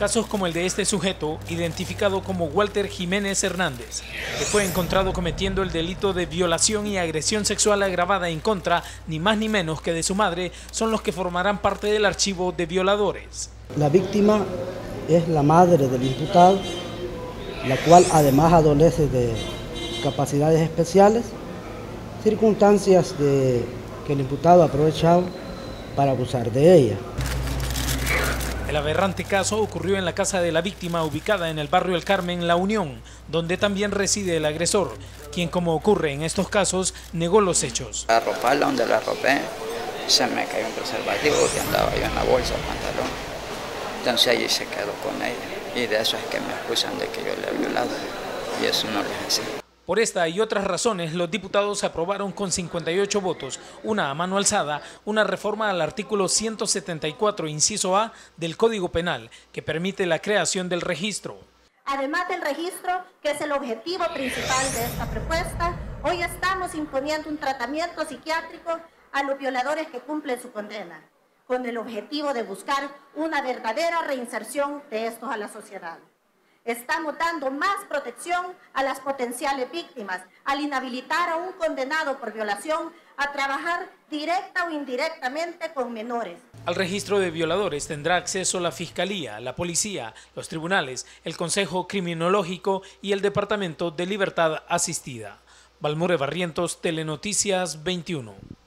Casos como el de este sujeto, identificado como Walter Jiménez Hernández, que fue encontrado cometiendo el delito de violación y agresión sexual agravada en contra, ni más ni menos que de su madre, son los que formarán parte del archivo de violadores. La víctima es la madre del imputado, la cual además adolece de capacidades especiales, circunstancias que el imputado ha aprovechado para abusar de ella. El aberrante caso ocurrió en la casa de la víctima ubicada en el barrio El Carmen, La Unión, donde también reside el agresor, quien, como ocurre en estos casos, negó los hechos. La roparla donde la arropé, se me cayó un preservativo que andaba yo en la bolsa, el pantalón. Entonces allí se quedó con ella y de eso es que me acusan de que yo le he violado y eso no les hace. Por esta y otras razones, los diputados aprobaron con 58 votos, una a mano alzada, una reforma al artículo 174, inciso A, del Código Penal, que permite la creación del registro. Además del registro, que es el objetivo principal de esta propuesta, hoy estamos imponiendo un tratamiento psiquiátrico a los violadores que cumplen su condena, con el objetivo de buscar una verdadera reinserción de estos a la sociedad. Estamos dando más protección a las potenciales víctimas al inhabilitar a un condenado por violación a trabajar directa o indirectamente con menores. Al registro de violadores tendrá acceso la Fiscalía, la Policía, los tribunales, el Consejo Criminológico y el Departamento de Libertad Asistida. Balmore Barrientos, Telenoticias 21.